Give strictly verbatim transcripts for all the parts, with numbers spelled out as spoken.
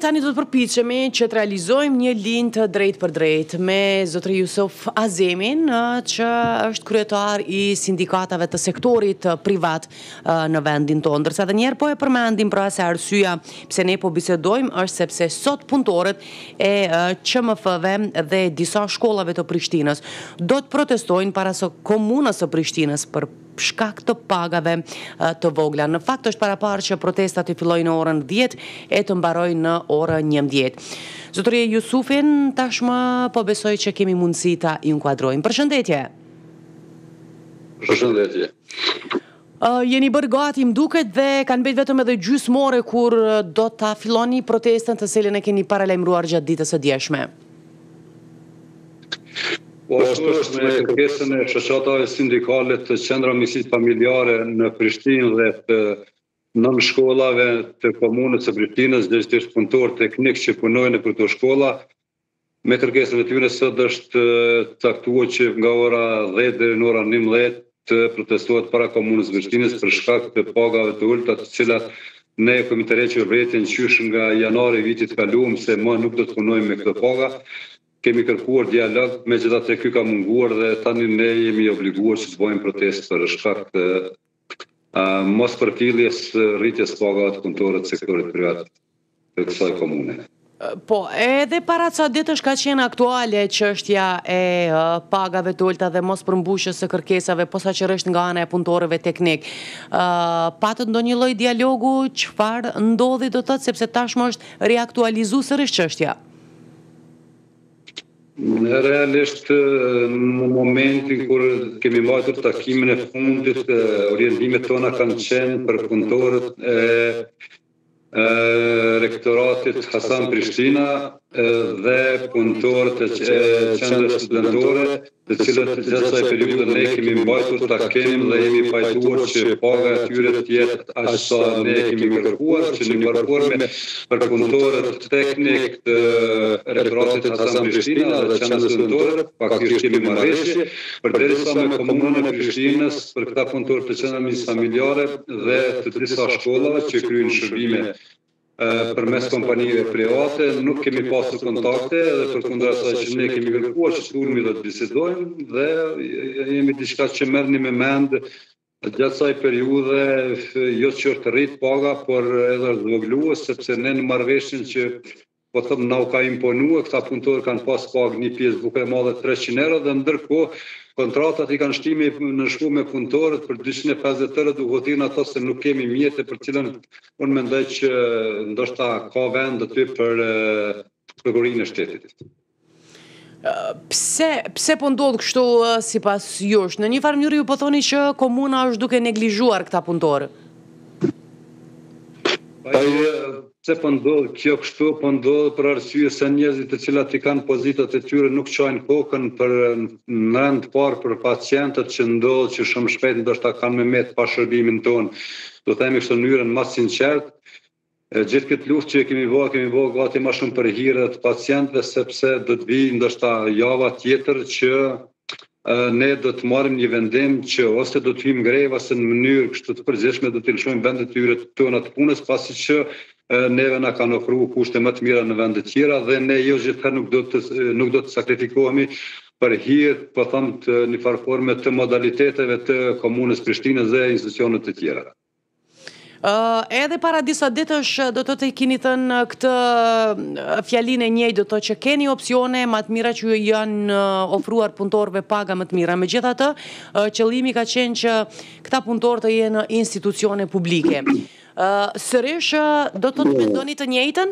tani do të përpiqemi që të realizojmë një linjë të drejtë për drejtë me zotrin Jusuf Azemin, që është kryetar i sindikatave të sektorit privat në vendin tonë. Ndërsa edhe një herë po e përmendim pra se arsyeja pse ne po bisedojmë është sepse sot punëtorët e Q M F-ve dhe disa shkollave të Prishtinës do të protestojnë para së komunës së Prishtinës për shkak të pagave të vogla. Në fakt është paraparë që protestat të fillojnë në orën dhjetë e të mbarojnë në orën njëmbëdhjetë. Zotëri Jusufin, tashmë po besoj që kemi mundësi ta inkuadrojmë. Përshëndetje. Përshëndetje. Uh, jeni bërë gati, më duket, dhe kanë mbet vetëm edhe gjysmore kur do ta filloni protestën të cilën e keni paralajmëruar gjatë ditës së djeshme. Po ashtu është me kërkesën e shoqatave sindikale të qendra mjekësisë familjare në Prishtinë dhe të nën shkollave të komunës së Prishtinës, gjithashtu punëtorë teknik që punojnë në këto shkolla. Me kërkesën e tyre sot është caktuar që nga ora dhjetë deri në orën njëmbëdhjetë të protestohet para komunës së Prishtinës për shkak të pagave të ulta, të cilat ne kemi tërhequr rrjetin qysh nga janari vitit kaluar se më nuk do të punojmë me këto paga. Kemi kërkuar dialog, megjithatë ky ka munguar dhe tani ne jemi obliguar që të bëjmë protestë për shkak të uh, mos përfilljes rritjes pagave të punëtorëve të sektorit privat të kësaj komune. Po, edhe para ca ditësh ka qenë aktuale çështja e uh, pagave të ulta dhe mos përmbushjes së kërkesave posaçërisht nga ana e punëtorëve teknik. Uh, patët ndonjë lloj dialogu, çfarë ndodhi do të thotë, sepse tashmë është riaktualizuar sërish çështja? Realisht në momentin kur kemi mbajtur takimin e fundit, orientimet tona kanë qenë për punëtorët e, e rektoratit Hasan Prishtina dhe punëtorët e qendrës studentore, të cilët gjatë kësaj periudhe ne kemi mbajtur takim dhe jemi pajtuar që paga e tyre të jetë aq sa ne kemi kërkuar, që në përforme për punëtorët teknik të rektoratit Hasan Prishtina dhe qendrës studentore, faktikisht kemi marrëveshje, përderisa me komunën e Prishtinës për këta punëtorë të qendrës mjekësisë familjare dhe të disa shkollave që kryejnë shërbime përmes kompanive private, nuk kemi pasur kontakte dhe përkundër asaj që ne kemi kërkuar që turmi do të bisedojmë dhe jemi diçka që merrni me mend gjatë kësaj periudhe, jo që është rrit paga, por edhe zvogluar, sepse ne në marrëveshjen që po them na u ka imponuar, këta punëtorë kanë pas pagë një pjesë buke e madhe treqind euro dhe ndërkohë kontratat i kanë shtimi në shku me punëtorët për dyqind e pesëdhjetë euro, duke thënë ato se nuk kemi mjete për cilën unë mendoj që ndoshta ka vend aty për prokurorinë e shtetit. Pse pse po ndodh kështu sipas jush? Në një farë mënyrë ju po thoni që komuna është duke neglizhuar këta punëtorë. Pse po ndodh kjo kështu, po ndodh për arsye se njerëzit të cilat i kanë pozitat e tyre nuk çojnë kokën për në rend parë për pacientët, që ndodh që shumë shpejt ndoshta kanë me met pa shërbimin tonë. Do themi kështu në mënyrën më sinqert, gjithë këtë luftë që kemi bërë, kemi bërë gati më shumë për hir të pacientëve, sepse do të vijë ndoshta java tjetër që ne do të marrim një vendim që ose do të hyjmë grevë ose në mënyrë kështu të përgjithshme do të lëshojmë vendet e tyre tona të punës, pasi që neve na kanë ofruar kushte më të mira në vende të tjera dhe ne jo gjithherë nuk do të nuk do të sakrifikohemi për hir, po them, të një farë forme të modaliteteve të komunës Prishtinës dhe institucionet të tjera. Uh, edhe para disa ditësh do të të keni thënë këtë fjalinë e njëjtë, do të që keni opsione më të mira që ju janë ofruar punëtorëve paga më të mira. Megjithatë, uh, qëllimi ka qenë që këta punëtorë të jenë institucione publike. Uh, sërish do të të mendoni të njëjtën?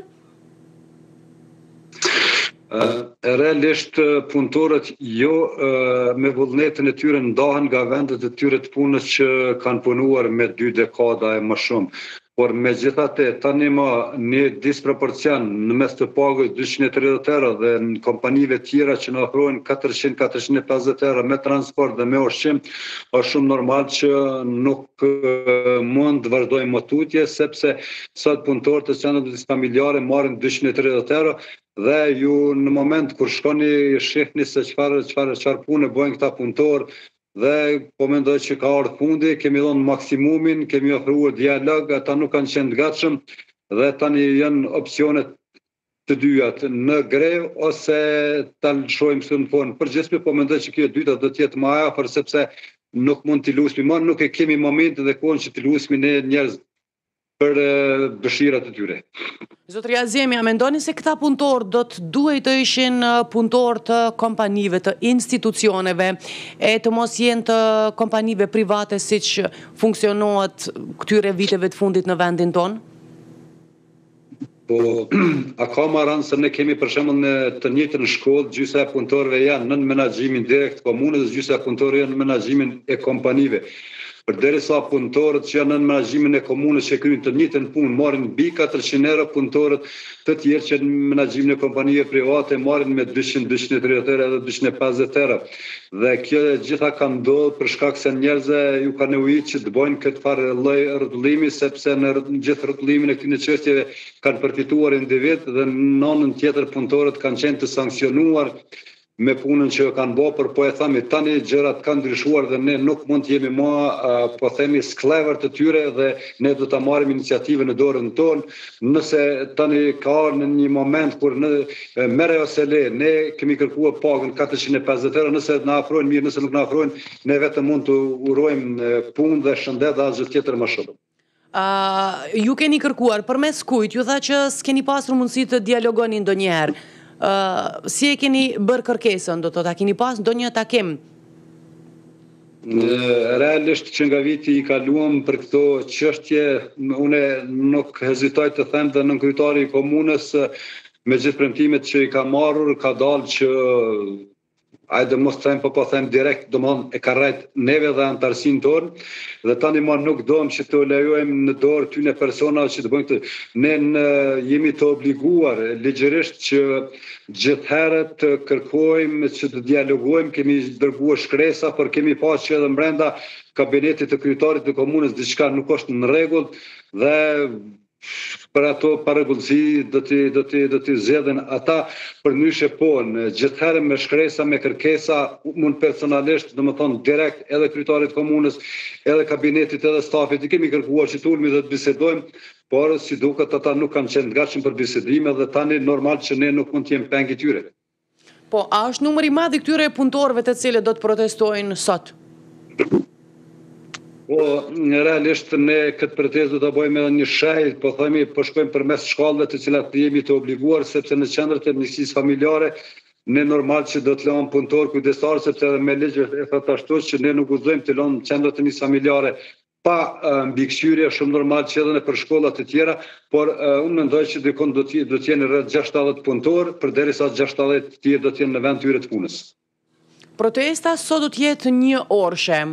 Uh, realisht punëtorët jo uh, me vullnetin e tyre ndahen nga vendet e tyre të punës që kanë punuar me dy dekada e më shumë. Por megjithatë tani më një disproporcion në mes të pagës dyqind e tridhjetë euro dhe në kompanive tjera që na ofrojnë katërqind deri katërqind e pesëdhjetë euro me transport dhe me ushqim, është shumë normal që nuk mund të vazhdojmë më tutje, sepse sot punëtorët të qendrës familjare marrin dyqind e tridhjetë euro dhe ju në moment kur shkoni shihni se çfarë çfarë çfarë punë bëjnë këta punëtorë, dhe po mendoj që ka ardhur fundi, kemi dhënë maksimumin, kemi ofruar dialog, ata nuk kanë qenë të gatshëm dhe tani janë opsionet të dyjat në grev ose ta lëshojmë së në punë. Përgjithësisht po mendoj që kjo e dyta do të jetë më e afër sepse nuk mund t'i lusmi më, nuk e kemi momentin dhe kohën që t'i lusmi ne njerëz për dëshirat e tyre. Zotri Azemi, a mendoni se këta punëtor do të duhet të ishin punëtor të kompanive, të institucioneve, e të mos jenë të kompanive private siç funksionohet këtyre viteve të fundit në vendin tonë? Po, a ka marrën se ne kemi për shembull në të njëjtën shkollë, gjysa e punëtorëve janë nën menaxhimin direkt të komunës dhe gjysa e punëtorëve janë në menaxhimin e kompanive. Përderisa punëtorët që janë në menaxhimin e komunës që kryejnë të njëjtën punë marrin mbi katërqind euro, punëtorët të tjerë që në menaxhimin e kompanive private marrin me dyqind, dyqind e tridhjetë euro edhe dyqind e pesëdhjetë euro. Dhe kjo e gjitha ka ndodhur për shkak se njerëzve ju ka nevojitur që të bëjnë këtë farë lloj rrotullimi sepse në gjithë rrotullimin e këtyre çështjeve kanë përfituar individ dhe në anën tjetër punëtorët kanë qenë të sankcionuar me punën që kanë bërë, por po e thami tani gjërat kanë ndryshuar dhe ne nuk mund të jemi më uh, po themi sklever të tyre dhe ne do ta marrim iniciativën në dorën tonë. Nëse tani ka në një moment kur në merre ose le, ne kemi kërkuar pagën katërqind e pesëdhjetë euro, nëse na afrojnë mirë, nëse nuk na afrojnë, ne vetëm mund të urojmë punë dhe shëndet dhe asgjë tjetër më shumë. Uh, ju keni kërkuar përmes kujt? Ju tha që s'keni pasur mundësi të dialogoni ndonjëherë. Uh, si e keni bërë kërkesën, do të ta keni pas ndonjë takim? Realisht që nga viti i kaluam për këto çështje, unë nuk hezitoj të them dhe nën kryetari i komunës me gjithë premtimet që i ka marrur, ka dalë që ajde mos them, po po them direkt, domthon e ka rrejt neve dhe antarësinë tonë, dhe tani ma nuk dom që të lejojmë në dorë tyne persona që të bëjnë këtë. Ne në, jemi të obliguar ligjërisht që gjithherët të kërkojmë, që të dialogojmë, kemi dërguar shkresa, por kemi pasur që edhe brenda kabinetit të kryetarit të komunës diçka nuk është në rregull dhe për ato parregullsi do t'i do t'i do t'i zgjedhin ata, përndryshe po në gjithherë me shkresa, me kërkesa, mund personalisht, domethënë direkt edhe kryetarit komunës, edhe kabinetit, edhe stafit, i kemi kërkuar që të ulmi dhe të bisedojmë, por si duket ata nuk kanë qenë të gatshëm për bisedime dhe tani normal që ne nuk mund të jemi peng i tyre. Po, a është numër i madh i këtyre punëtorëve të cilët do të protestojnë sot? Po, realisht ne këtë pretestë do ta bëjmë edhe një shehje, po themi, po shkojmë përmes shkallëve të cilat jemi të obliguar, sepse në qendrat e amnistisë familjare ne normal që do të lëmë punëtor kujdestar, sepse edhe me ligj e thotë ashtu që ne nuk guxojmë të lëmë qendrat e amnistisë familjare pa uh, mbikëqyrje, shumë normal që edhe në për shkolla të tjera, por uh, unë mendoj që dikon do të do të jenë rreth gjashtëdhjetë punëtor, përderisa gjashtëdhjetë të tjerë do të jenë në vend tyre të punës. Protesta sot do të jetë një orëshe.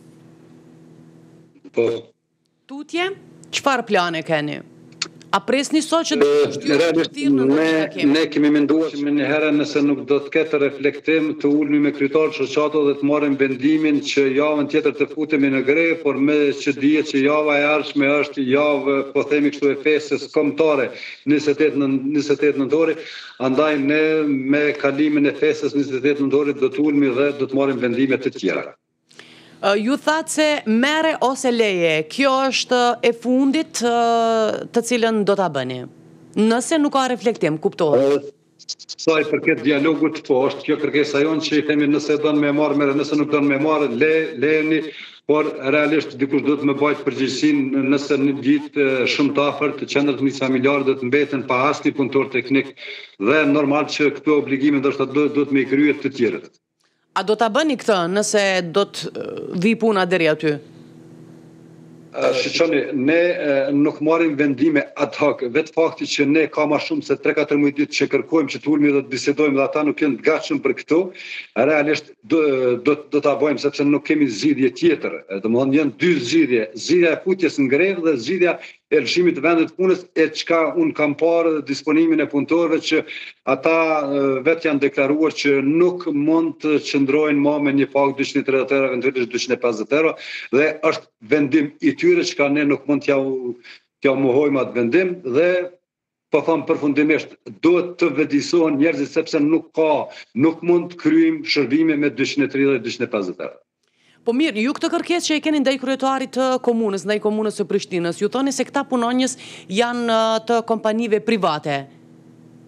Po. Tutje, çfarë plane keni? A presni sot që do të shtyrë në ne, ne kemi menduar që më një herë nëse nuk do të ketë reflektim të ulmi me kryetar shoqato dhe të marrim vendimin që javën tjetër të futemi në grevë, por me që dihet që java e ardhshme është javë, po themi kështu, e festës kombëtare njëzet e tetë nëntori, andaj ne me kalimin e festës njëzet e tetë nëntorit do të ulmi dhe do të marrim vendime të tjera. Uh, ju thatë se mere ose leje, kjo është e fundit uh, të cilën do t'a bëni. Nëse nuk ka reflektim, kuptohet. Sa i përket dialogut, po është kjo kërkesa jonë që i themi nëse do në me marë, mere nëse nuk do në me marë, le, lejeni, por realisht dikush do të me bajtë përgjegjësinë nëse një ditë shumë të afërt të qendrat e amnistisë familjare do të mbeten pa asnjë punëtor teknik dhe normal që këto obligime ndoshta do, do të me i kryet të tjerët. A do t'a bëni këtë nëse do të vi puna deri aty? Shiqoni, ne nuk marrim vendime ad hoc, vetë fakti që ne ka ma shumë se tre katër muaj ditë që kërkojmë që të ulmi dhe të bisedojmë dhe ata nuk janë të gatshëm për këto, realisht do, do, do ta bëjmë sepse nuk kemi zgjidhje tjetër. Domethënë janë dy zgjidhje, zgjidhja e futjes në grevë dhe zgjidhja e lëshimit të vendit të punës, e çka un kam parë disponimin e punëtorëve që ata vetë janë deklaruar që nuk mund të qëndrojnë më me një pagë dyqind e tridhjetë euro, eventualisht dyqind e pesëdhjetë euro, dhe është vendim i tyre që ne nuk mund t'ja t'ja mohojmë atë vendim dhe po them përfundimisht duhet të vëdësohen njerëzit sepse nuk ka, nuk mund të kryejmë shërbime me dyqind e tridhjetë dyqind e pesëdhjetë euro. Po mirë, ju këtë kërkesë që e keni ndaj kryetarit të komunës, ndaj komunës së Prishtinës, ju thoni se këta punonjës janë të kompanive private.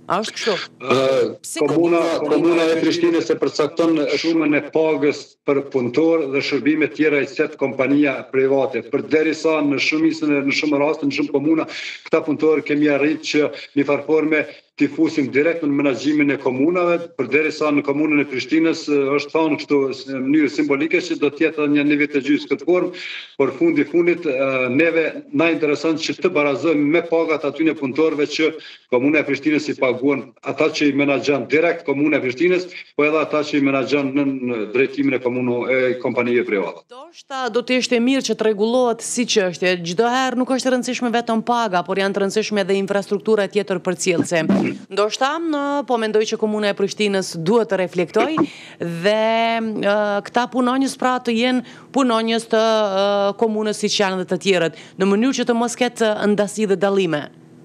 A është kështu? Komuna, komuna e Prishtinës e përcakton shumën e pagës për punëtor dhe shërbime tjera i set kompania private. Përderisa në shumicën e në shumë raste, në shumë komuna, këta punëtorë kemi arritë që një farforme t'i fusim direkt në menaxhimin e komunave, përderisa në komunën e Prishtinës është thonë kështu në mënyrë simbolike që do të jetë një nivel të gjysë këtë formë, por fundi fundit neve na intereson që të barazojmë me pagat aty në punëtorëve që komuna e Prishtinës i paguan, ata që i menaxhon direkt komuna e Prishtinës, po edhe ata që i menaxhon në drejtimin e komunës e kompanive private. Ndoshta do të ishte mirë që të rregullohet si çështje. Çdo herë nuk është e rëndësishme vetëm paga, por janë të rëndësishme edhe infrastruktura tjetër përcjellëse. Ndoshta po mendoj që komuna e Prishtinës duhet të reflektoj dhe këta punonjës pra të jenë punonjës të komunës si që janë dhe të tjerët, në mënyrë që të mos ketë ndasi dhe dallime.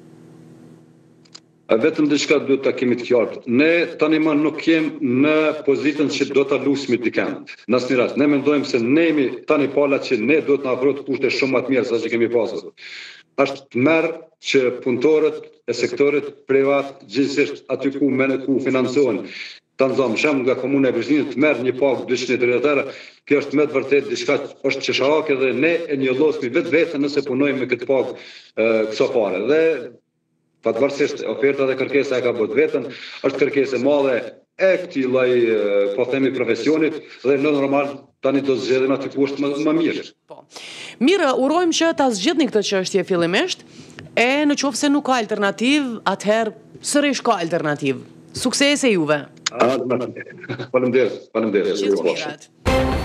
Vetëm diçka duhet ta kemi të qartë. Ne tani më nuk jemi në pozitën që do ta lusmi dikant. Në asnjë rast, ne mendojmë se ne jemi tani pala që ne duhet na afrohet kushte shumë më të mira se sa që kemi pasur. Është të merr që punëtorët e sektorit privat gjithsesi aty ku me ku financohen ta nxjerrim shem nga komuna e Prishtinës të merr një pagë dyqind euro, kjo është me të vërtetë diçka është çesharake dhe ne e njollosmi vetveten nëse punojmë me këtë pagë këso fare. Dhe pavarësisht oferta dhe kërkesa e ka bërë vetën, është kërkesë e madhe e këtij lloj po themi profesionit dhe në normal tani do zgjedhim aty ku është më, më mirë. Po. Mirë, urojmë që ta zgjidhni këtë çështje fillimisht, e në qoftë se nuk ka alternativë, atëherë sërish ka alternativë. Suksese juve. Faleminderit, faleminderit. Gjithë mirat.